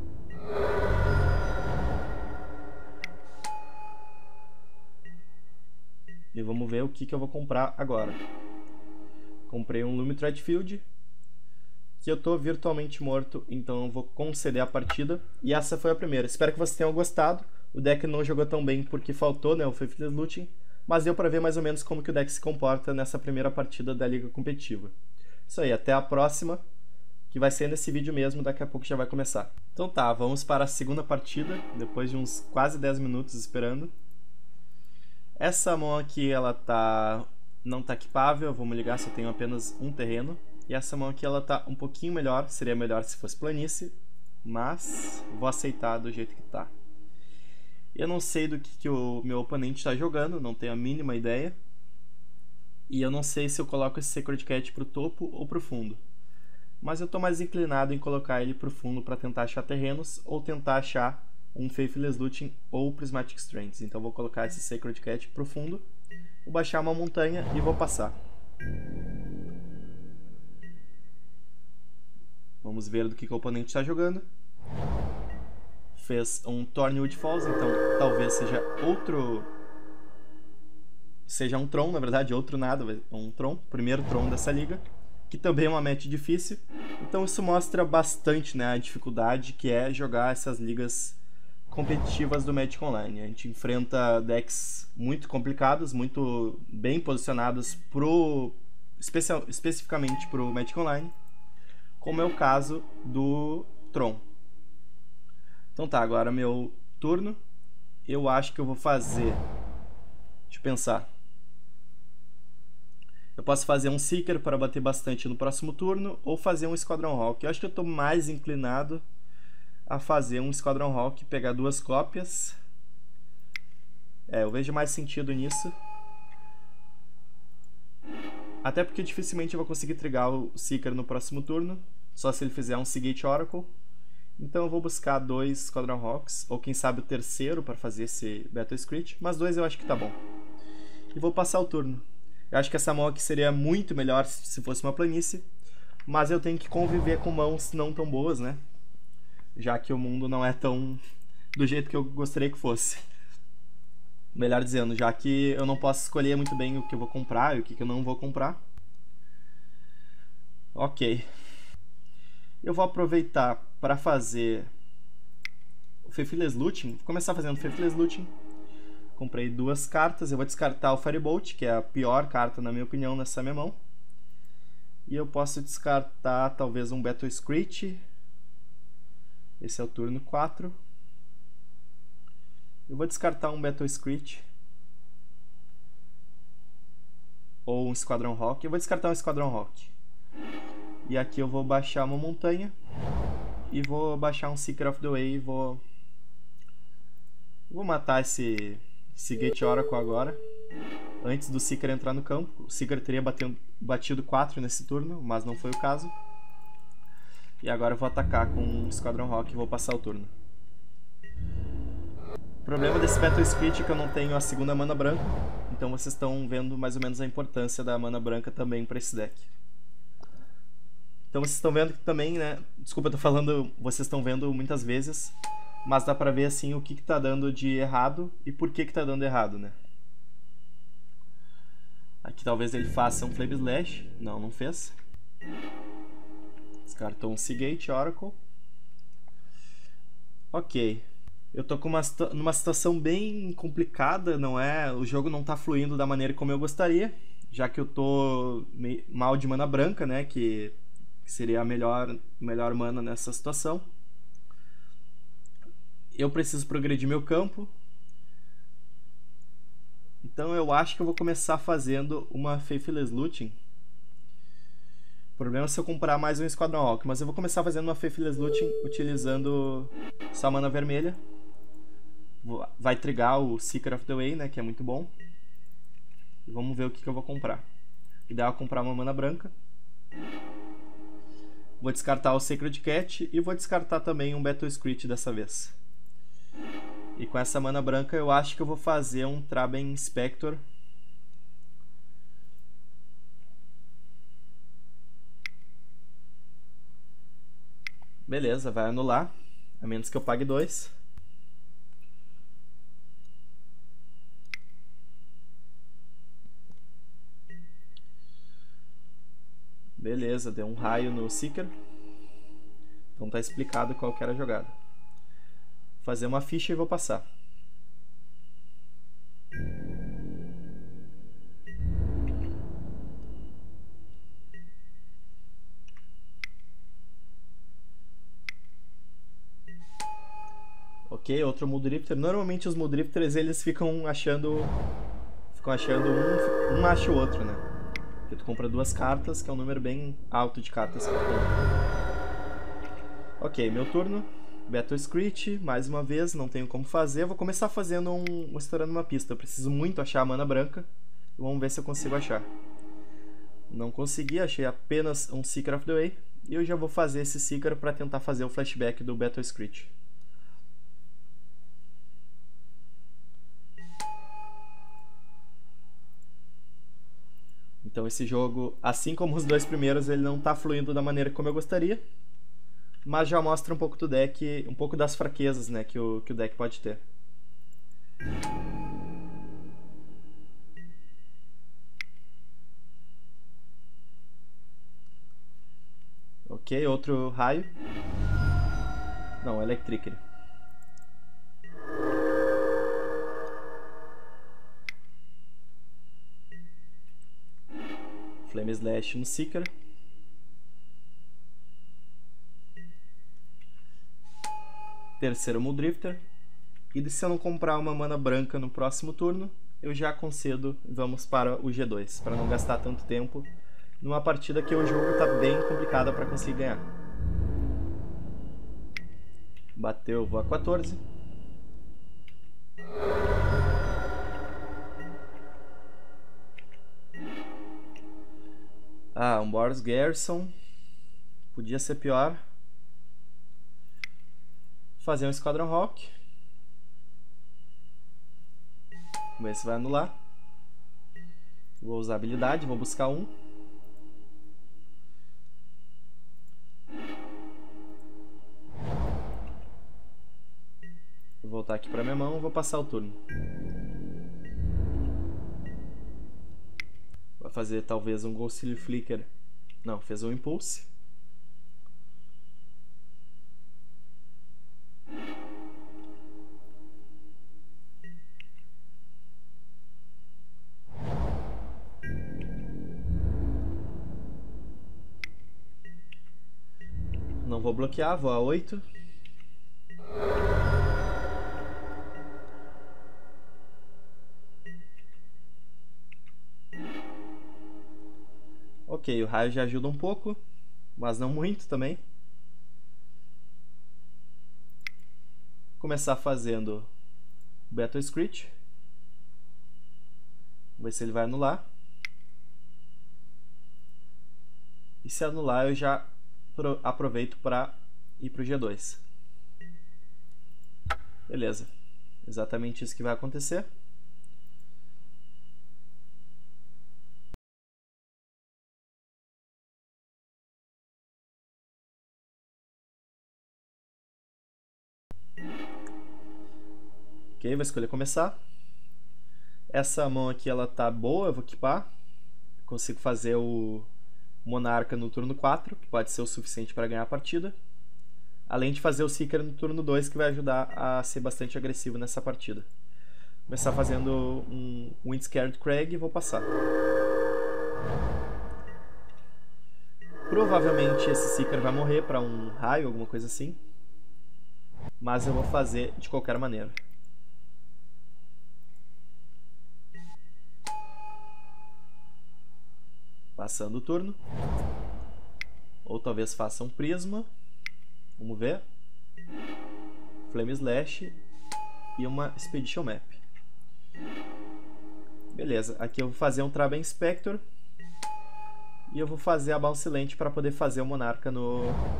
E vamos ver o que, que eu vou comprar agora. Comprei um Lume Threadfield, que eu tô virtualmente morto, então eu vou conceder a partida. E essa foi a primeira. Espero que vocês tenham gostado. O deck não jogou tão bem porque faltou, né, o Faithless Looting, mas deu pra ver mais ou menos como que o deck se comporta nessa primeira partida da Liga Competitiva. Isso aí, até a próxima, que vai ser nesse vídeo mesmo, daqui a pouco já vai começar. Então tá, vamos para a segunda partida, depois de uns quase dez minutos esperando. Essa mão aqui, ela tá... não tá equipável, vamos ligar, só tenho apenas um terreno. E essa mão aqui, ela tá um pouquinho melhor, seria melhor se fosse planície, mas vou aceitar do jeito que tá. Eu não sei do que, que o meu oponente está jogando, não tenho a mínima ideia. E eu não sei se eu coloco esse Sacred Cat pro topo ou pro fundo. Mas eu tô mais inclinado em colocar ele pro fundo para tentar achar terrenos, ou tentar achar um Faithless Looting ou Prismatic Strengths. Então vou colocar esse Sacred Cat pro fundo, vou baixar uma montanha e vou passar. Vamos ver do que, que o oponente está jogando. Fez um Thornwood Falls, então talvez seja outro... seja um Tron, na verdade, outro nada, um Tron, primeiro Tron dessa liga, que também é uma match difícil. Então isso mostra bastante, né, a dificuldade que é jogar essas ligas competitivas do Magic Online. A gente enfrenta decks muito complicados, muito bem posicionados pro, especial, especificamente para o Magic Online, como é o caso do Tron. Então tá, agora meu turno. Eu acho que eu vou fazer... deixa eu pensar. Eu posso fazer um Seeker para bater bastante no próximo turno, ou fazer um Squadron Hawk. Eu acho que eu estou mais inclinado a fazer um Squadron Hawk, pegar duas cópias. É, eu vejo mais sentido nisso. Até porque dificilmente eu vou conseguir trigar o Seeker no próximo turno, só se ele fizer um Seagate Oracle. Então eu vou buscar dois Squadron Hawks, ou quem sabe o terceiro para fazer esse Battle Screech, mas dois eu acho que tá bom. E vou passar o turno. Eu acho que essa mão aqui seria muito melhor se fosse uma planície, mas eu tenho que conviver com mãos não tão boas, né? Já que o mundo não é tão do jeito que eu gostaria que fosse. Melhor dizendo, já que eu não posso escolher muito bem o que eu vou comprar e o que eu não vou comprar. Ok. Eu vou aproveitar para fazer o Faithless Looting. Vou começar fazendo Faithless Looting. Comprei duas cartas. Eu vou descartar o Firebolt, que é a pior carta, na minha opinião, nessa minha mão. E eu posso descartar talvez um Battle Screech. Esse é o turno quatro. Eu vou descartar um Battle Screech. Ou um Squadron Hawk. Eu vou descartar um Squadron Hawk. E aqui eu vou baixar uma montanha. E vou baixar um Seeker of the Way e vou... Vou matar esse, esse Gate Oracle agora. Antes do Seeker entrar no campo. O Seeker teria batendo, batido quatro nesse turno, mas não foi o caso. E agora eu vou atacar com um Squadron Hawk e vou passar o turno. O problema desse Battle Screech é que eu não tenho a segunda mana branca. Então vocês estão vendo mais ou menos a importância da mana branca também para esse deck. Então vocês estão vendo que também, né? Desculpa, eu tô falando, vocês estão vendo muitas vezes, mas dá pra ver assim o que que tá dando de errado e por que que tá dando errado, né? Aqui talvez ele faça um Flame Slash. Não, não fez. Descartou um Seagate Oracle. Ok. Eu tô com uma, numa situação bem complicada, não é? O jogo não tá fluindo da maneira como eu gostaria, já que eu tô meio mal de mana branca, né? Que que seria a melhor, melhor mana nessa situação. Eu preciso progredir meu campo. Então eu acho que eu vou começar fazendo uma Faithless Looting. O problema é se eu comprar mais um Squadron Hawk, mas eu vou começar fazendo uma Faithless Looting utilizando essa mana vermelha. Vai trigar o Seeker of the Way, né, que é muito bom. E vamos ver o que, que eu vou comprar. O ideal é comprar uma mana branca. Vou descartar o Sacred Cat e vou descartar também um Battle Screech dessa vez. E com essa mana branca eu acho que eu vou fazer um Traben Spector. Beleza, vai anular, a menos que eu pague dois. Beleza, deu um raio no Seeker. Então tá explicado qual que era a jogada. Vou fazer uma ficha e vou passar. Ok, outro Muldrifter. Normalmente os Muldrifters eles ficam achando... Ficam achando um... Um acha o outro, né? Porque tu compra duas cartas, que é um número bem alto de cartas que tu compra. Ok, meu turno. Battle Screech, mais uma vez, não tenho como fazer. Vou começar fazendo um... estourando uma pista. Eu preciso muito achar a mana branca. Vamos ver se eu consigo achar. Não consegui, achei apenas um Seeker of the Way. E eu já vou fazer esse Seeker para tentar fazer o flashback do Battle Screech. Então esse jogo, assim como os dois primeiros, ele não está fluindo da maneira como eu gostaria, mas já mostra um pouco do deck, um pouco das fraquezas, né, que o, que o deck pode ter. Ok, outro raio. Não, Electric. Flame Slash no Seeker. Terceiro Muldrifter. E se eu não comprar uma mana branca no próximo turno, eu já concedo e vamos para o G dois, para não gastar tanto tempo numa partida que o jogo está bem complicada para conseguir ganhar. Bateu, vou a quatorze. Ah, um Boros Garrison. Podia ser pior. Fazer um Squadron Hawk. Vamos ver se vai anular. Vou usar habilidade, vou buscar um. Vou voltar aqui para minha mão e vou passar o turno. Vai fazer talvez um Ghostly Flicker. Não, fez um Impulse. Não vou bloquear, vou a oito. Ok, o raio já ajuda um pouco, mas não muito também. Começar fazendo Battle Screech. Vamos ver se ele vai anular. E se anular, eu já aproveito para ir para o G dois. Beleza, exatamente isso que vai acontecer. Ok, vou escolher começar. Essa mão aqui ela tá boa, eu vou equipar. Consigo fazer o Monarca no turno quatro, que pode ser o suficiente para ganhar a partida. Além de fazer o Seeker no turno dois, que vai ajudar a ser bastante agressivo nessa partida. Vou começar fazendo um Windscared Crag e vou passar. Provavelmente esse Seeker vai morrer para um raio, alguma coisa assim. Mas eu vou fazer de qualquer maneira. Passando o turno. Ou talvez faça um Prisma. Vamos ver. Flame Slash. E uma Expedition Map. Beleza, aqui eu vou fazer um Traben Inspector. E eu vou fazer a Bounce Lente para poder fazer o Monarca no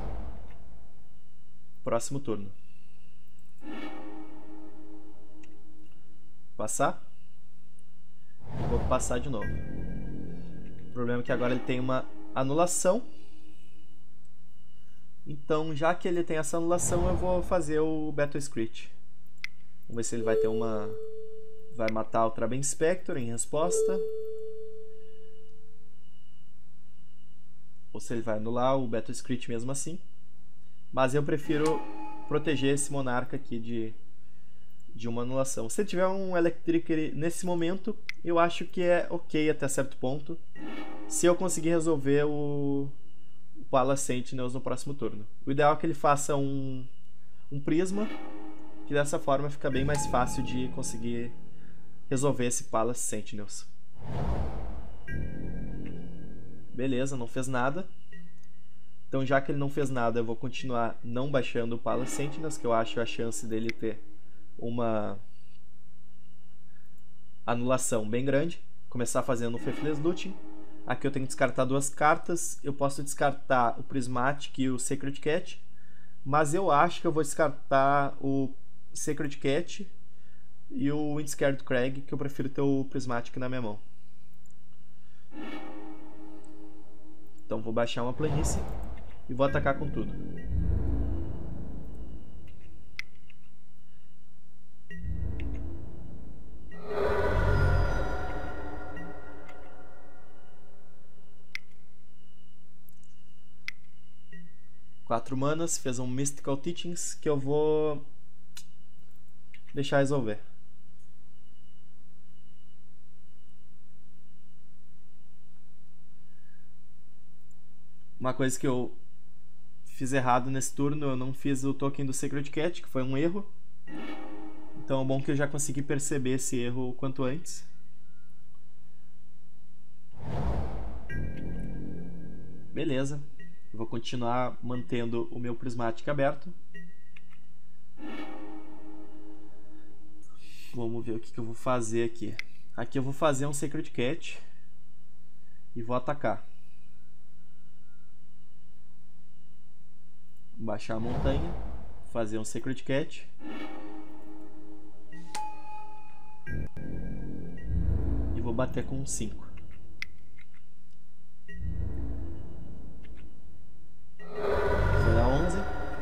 próximo turno. Passar. E vou passar de novo. O problema é que agora ele tem uma anulação. Então, já que ele tem essa anulação, eu vou fazer o Battle Screech. Vamos ver se ele vai ter uma... Vai matar o Traben Inspector em resposta. Ou se ele vai anular o Battle Screech mesmo assim. Mas eu prefiro proteger esse Monarca aqui de, de uma anulação. Se tiver um Electric nesse momento, eu acho que é ok até certo ponto. Se eu conseguir resolver o... o Palace Sentinels no próximo turno. O ideal é que ele faça um, um Prisma, que dessa forma fica bem mais fácil de conseguir resolver esse Palace Sentinels. Beleza, não fez nada. Então, já que ele não fez nada, eu vou continuar não baixando o Palace Sentinels, que eu acho a chance dele ter uma anulação bem grande. Começar fazendo o Faithless Looting. Aqui eu tenho que descartar duas cartas. Eu posso descartar o Prismatic e o Sacred Cat. Mas eu acho que eu vou descartar o Sacred Cat e o Windscared Crag, que eu prefiro ter o Prismatic na minha mão. Então vou baixar uma planície e vou atacar com tudo. Quatro manas, fez um Mystical Teachings que eu vou deixar resolver. Uma coisa que eu fiz errado nesse turno, eu não fiz o token do Sacred Cat, que foi um erro. Então é bom que eu já consegui perceber esse erro o quanto antes. Beleza. Vou continuar mantendo o meu Prismatic aberto. Vamos ver o que, que eu vou fazer aqui. Aqui eu vou fazer um Sacred Cat e vou atacar. Baixar a montanha, fazer um Sacred Cat. E vou bater com um cinco. Foi dar onze.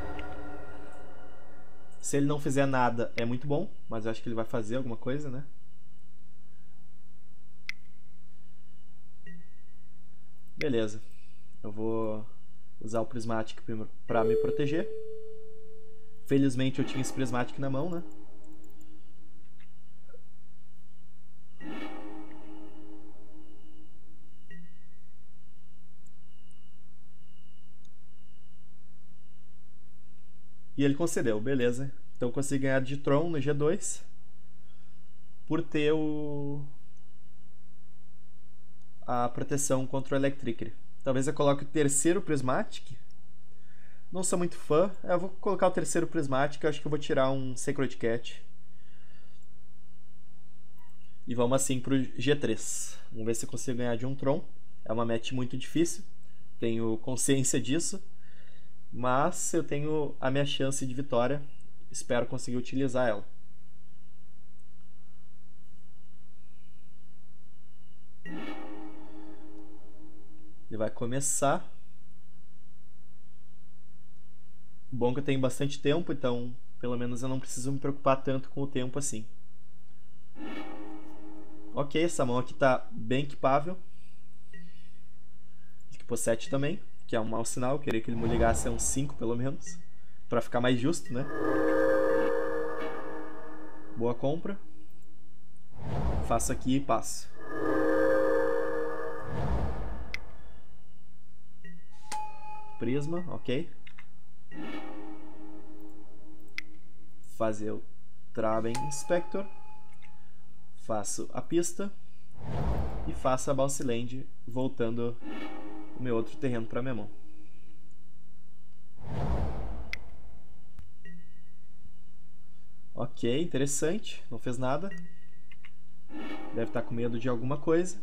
Se ele não fizer nada, é muito bom, mas eu acho que ele vai fazer alguma coisa, né? Beleza. Eu vou usar o Prismatic pra me proteger. Felizmente eu tinha esse Prismatic na mão, né? E ele concedeu, beleza. Então eu consegui ganhar de Tron no G dois por ter o... a proteção contra o Electric. Talvez eu coloque o terceiro Prismatic. Não sou muito fã. Eu vou colocar o terceiro Prismatic. Eu acho que eu vou tirar um Sacred Cat. E vamos assim pro G três. Vamos ver se eu consigo ganhar de um Tron. É uma match muito difícil. Tenho consciência disso. Mas eu tenho a minha chance de vitória. Espero conseguir utilizar ela. Ele vai começar. Bom que eu tenho bastante tempo, então pelo menos eu não preciso me preocupar tanto com o tempo assim. Ok, essa mão aqui tá bem equipável. Equipou sete também, que é um mau sinal. Eu queria que ele me ligasse a uns cinco pelo menos, pra ficar mais justo, né? Boa compra. Faço aqui e passo. Prisma, ok. Fazer o Traben Inspector. Faço a pista. E faço a Bounce Land, voltando o meu outro terreno para minha mão. Ok, interessante. Não fez nada. Deve estar com medo de alguma coisa.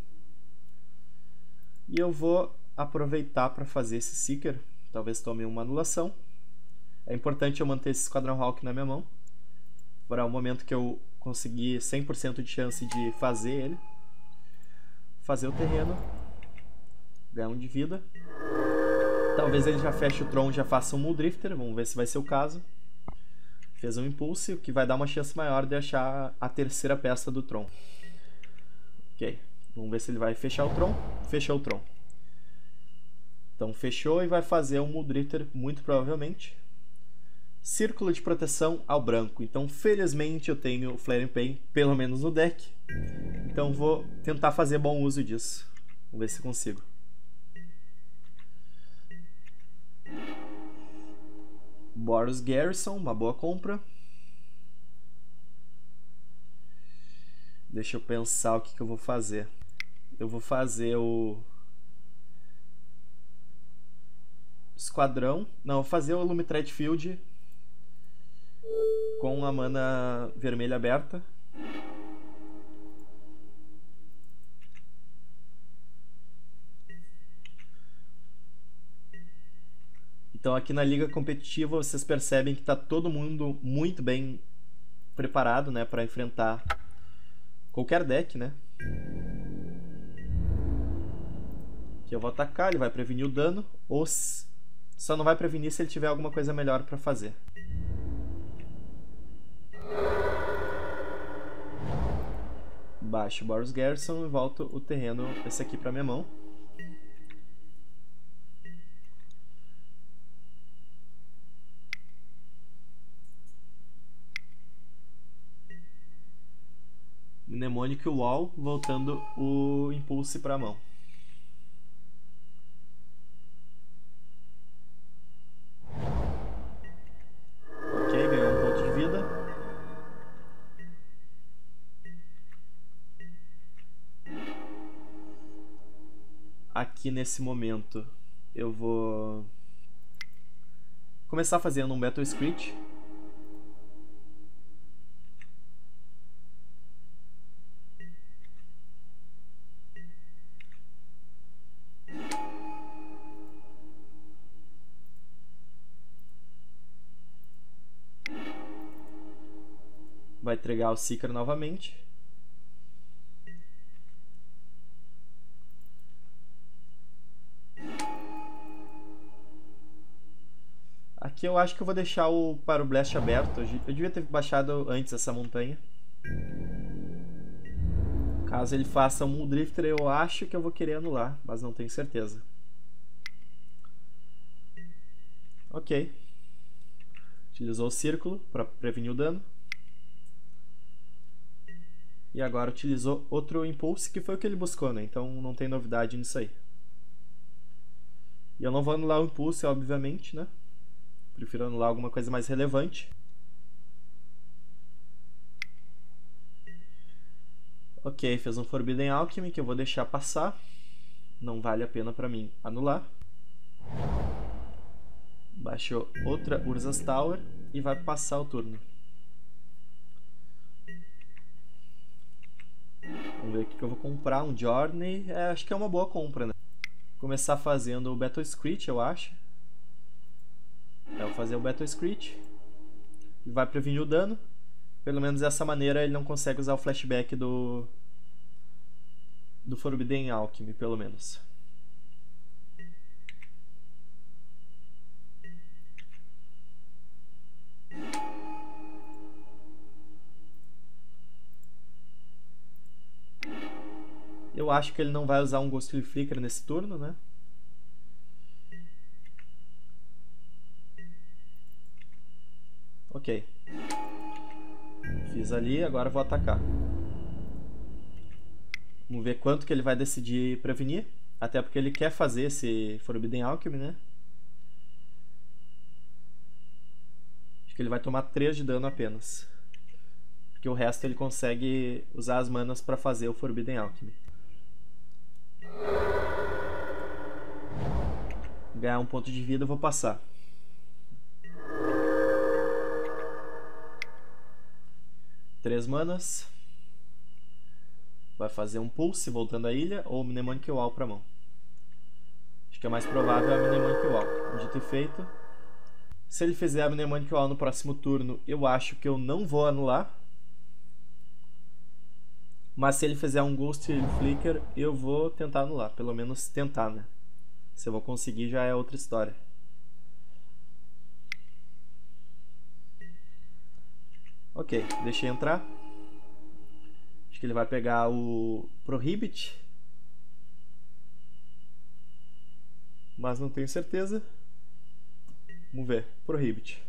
E eu vou aproveitar para fazer esse Seeker. Talvez tome uma anulação. É importante eu manter esse Squadron Hawk na minha mão para o momento que eu conseguir cem por cento de chance de fazer ele. Fazer o terreno. Ganhar um de vida. Talvez ele já feche o Tron e já faça um Muldrifter. Vamos ver se vai ser o caso. Fez um Impulse, o que vai dar uma chance maior de achar a terceira peça do Tron. Ok. Vamos ver se ele vai fechar o Tron. Fechou o Tron. Então fechou e vai fazer um Muldrifter, muito provavelmente. Círculo de proteção ao branco. Então felizmente eu tenho o Flaring Pain, pelo menos no deck. Então vou tentar fazer bom uso disso. Vamos ver se consigo. Boros Garrison, uma boa compra. Deixa eu pensar o que, que eu vou fazer. Eu vou fazer o Esquadrão. Não, vou fazer o Lumitrite Field com a mana vermelha aberta. Então aqui na liga competitiva vocês percebem que está todo mundo muito bem preparado, né, para enfrentar qualquer deck, né? Aqui eu vou atacar, ele vai prevenir o dano, ou só não vai prevenir se ele tiver alguma coisa melhor para fazer. Baixo o Boros Garrison e volto o terreno, esse aqui, para minha mão. Mnemonic Wall, voltando o Impulse para a mão. Ok, ganhou um ponto de vida. Aqui nesse momento eu vou começar fazendo um Battle Screech. vai entregar o Seeker novamente. Aqui eu acho que eu vou deixar o Pyroblast aberto. Eu devia ter baixado antes essa montanha. Caso ele faça um Muldrifter, eu acho que eu vou querer anular, mas não tenho certeza. Ok. Utilizou o círculo para prevenir o dano. E agora utilizou outro Impulse, que foi o que ele buscou, né? Então não tem novidade nisso aí. E eu não vou anular o Impulse, obviamente, né? Prefiro anular alguma coisa mais relevante. Ok, fez um Forbidden Alchemy que eu vou deixar passar. Não vale a pena pra mim anular. Baixou outra Urza's Tower e vai passar o turno. Vamos ver o que eu vou comprar. Um Journey, é, acho que é uma boa compra, né? Começar fazendo o Battle Screech, eu acho. É, eu vou fazer o Battle Screech. Vai prevenir o dano. Pelo menos dessa maneira ele não consegue usar o flashback do do Forbidden Alchemy, pelo menos. Eu acho que ele não vai usar um Ghostly Flicker nesse turno, né? Ok. Fiz ali, agora vou atacar. Vamos ver quanto que ele vai decidir prevenir. Até porque ele quer fazer esse Forbidden Alchemy, né? Acho que ele vai tomar três de dano apenas. Porque o resto ele consegue usar as manas para fazer o Forbidden Alchemy. Ganhar um ponto de vida, eu vou passar. Três manas. Vai fazer um Pulse voltando à ilha ou Mnemonic Wall para mão. Acho que é mais provável a Mnemonic Wall. Dito e feito. Se ele fizer a Mnemonic Wall no próximo turno, eu acho que eu não vou anular. Mas se ele fizer um Ghost Flicker, eu vou tentar anular. Pelo menos tentar, né? Se eu vou conseguir já é outra história. Ok, deixei entrar. Acho que ele vai pegar o Prohibit. Mas não tenho certeza. Vamos ver. Prohibit.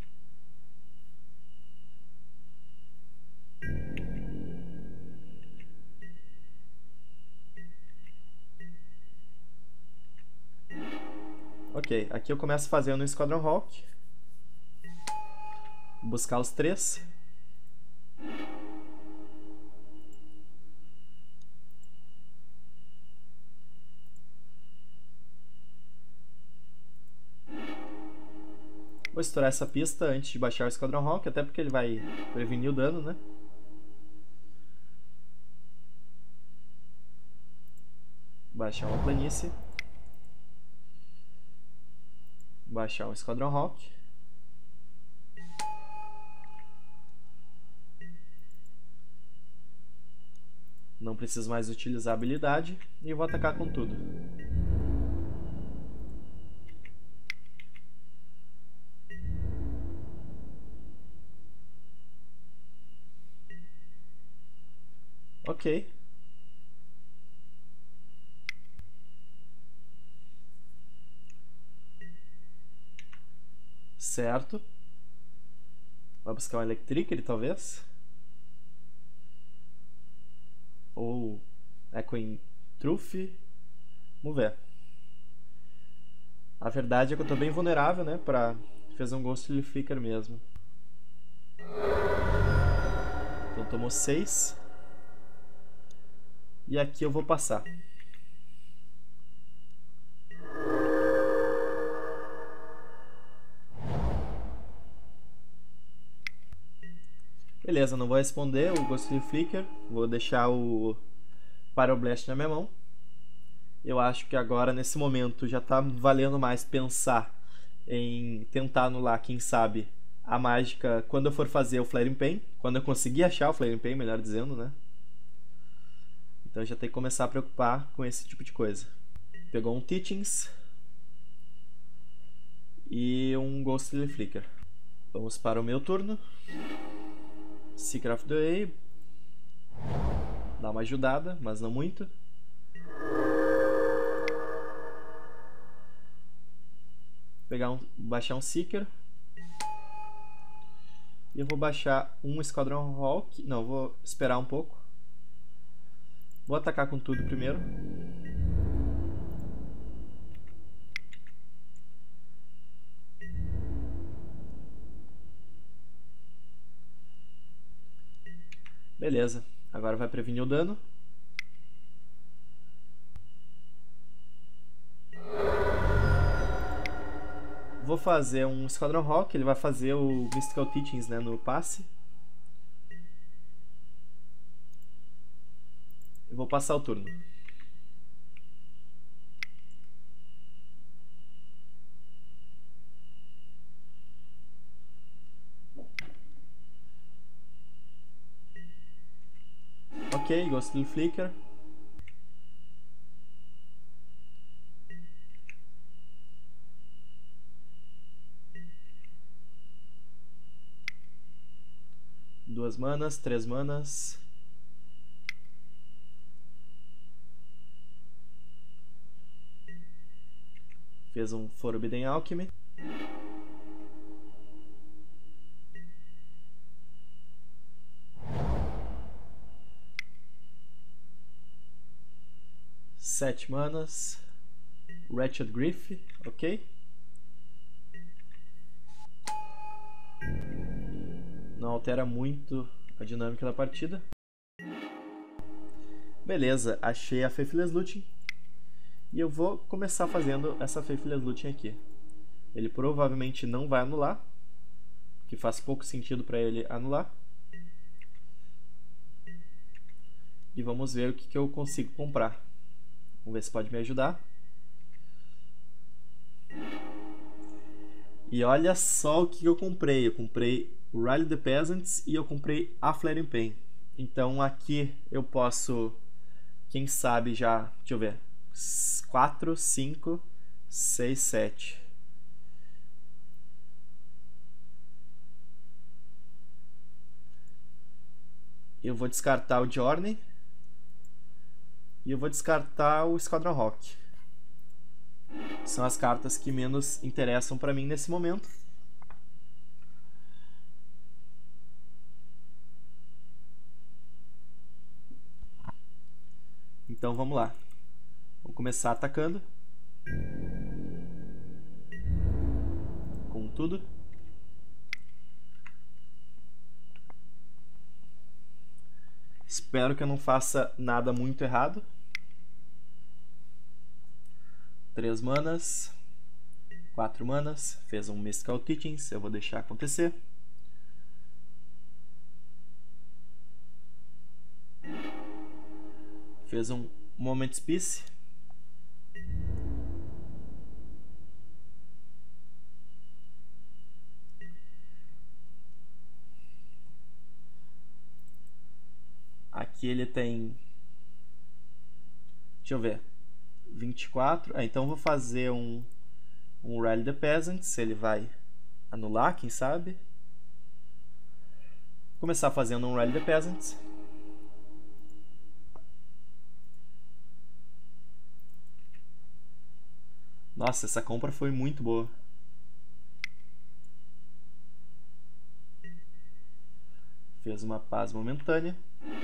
Ok, aqui eu começo fazendo um Squadron Hawk. Buscar os três. Vou estourar essa pista antes de baixar o Squadron Hawk, até porque ele vai prevenir o dano, né? Baixar uma planície. Baixar o Squadron Hawk. Não preciso mais utilizar a habilidade e vou atacar com tudo. Ok. Certo. Vai buscar um Electric, talvez. Ou Echoing Truth. Vamos ver. A verdade é que eu tô bem vulnerável, né? Pra fazer um Ghostly Flicker mesmo. Então tomou seis. E aqui eu vou passar. Beleza, não vou responder o Ghostly Flicker. Vou deixar o Pyroblast na minha mão. Eu acho que agora, nesse momento, já está valendo mais pensar em tentar anular, quem sabe, a mágica quando eu for fazer o Flaring Pain, quando eu conseguir achar o Flaring Pain, melhor dizendo, né? Então já tem que começar a preocupar com esse tipo de coisa. Pegou um Teachings e um Ghostly Flicker. Vamos para o meu turno. Seeker of the Way. Dá uma ajudada, mas não muito. Pegar um, baixar um Seeker. E eu vou baixar um Esquadrão Hawk. Não, vou esperar um pouco. Vou atacar com tudo primeiro. Beleza, agora vai prevenir o dano. Vou fazer um Esquadrão Hawk, ele vai fazer o Mystical Teachings, né, no passe. Eu vou passar o turno. Ok, Ghostly Flicker. Duas manas, três manas. Fez um Forbidden Alchemy. Sete manas. Wretched Grief, ok. Não altera muito a dinâmica da partida. Beleza, achei a Faithless Looting. E eu vou começar fazendo essa Faithless Looting aqui. Ele provavelmente não vai anular, que faz pouco sentido para ele anular. E vamos ver o que, que eu consigo comprar. Vamos ver se pode me ajudar. E olha só o que eu comprei. Eu comprei o Rally the Peasants e eu comprei a Flaring Pain. Então aqui eu posso, quem sabe já, deixa eu ver, quatro, cinco, seis, sete. Eu vou descartar o Journey e eu vou descartar o Squadron Hawk. São as cartas que menos interessam para mim nesse momento. Então vamos lá. Vou começar atacando. Com tudo. Espero que eu não faça nada muito errado. Três manas. Quatro manas. Fez um Mystical Teachings. Eu vou deixar acontecer. Fez um Moment's Peace. Aqui ele tem, deixa eu ver, vinte e quatro. Ah, então eu vou fazer um, um Rally the Peasants. Ele vai anular, quem sabe. Vou começar fazendo um Rally the Peasants. Nossa, essa compra foi muito boa. Fez uma paz momentânea.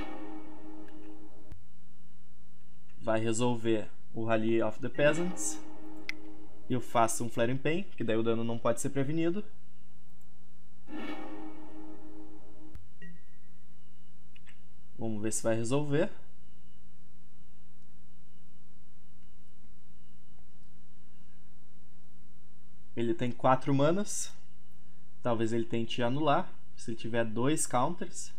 Vai resolver o Rally of the Peasants. Eu faço um Flaring Pain, que daí o dano não pode ser prevenido. Vamos ver se vai resolver. Ele tem quatro manas. Talvez ele tente anular. Se ele tiver dois counters.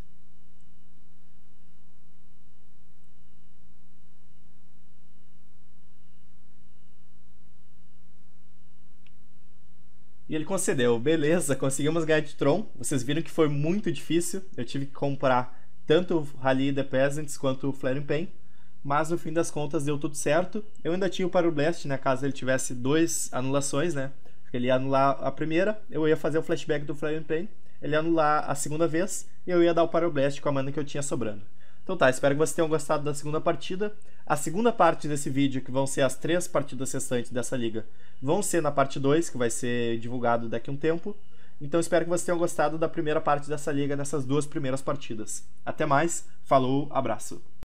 E ele concedeu. Beleza, conseguimos ganhar de Tron. Vocês viram que foi muito difícil. Eu tive que comprar tanto o Rally the Peasants quanto o Flaring Pain. Mas no fim das contas deu tudo certo. Eu ainda tinha o Pyroblast, né, caso ele tivesse duas anulações, né? Ele ia anular a primeira, eu ia fazer o flashback do Flaring Pain. Ele ia anular a segunda vez e eu ia dar o Pyroblast com a mana que eu tinha sobrando. Então tá, espero que vocês tenham gostado da segunda partida. A segunda parte desse vídeo, que vão ser as três partidas restantes dessa liga, vão ser na parte dois, que vai ser divulgado daqui a um tempo. Então espero que vocês tenham gostado da primeira parte dessa liga, nessas duas primeiras partidas. Até mais, falou, abraço!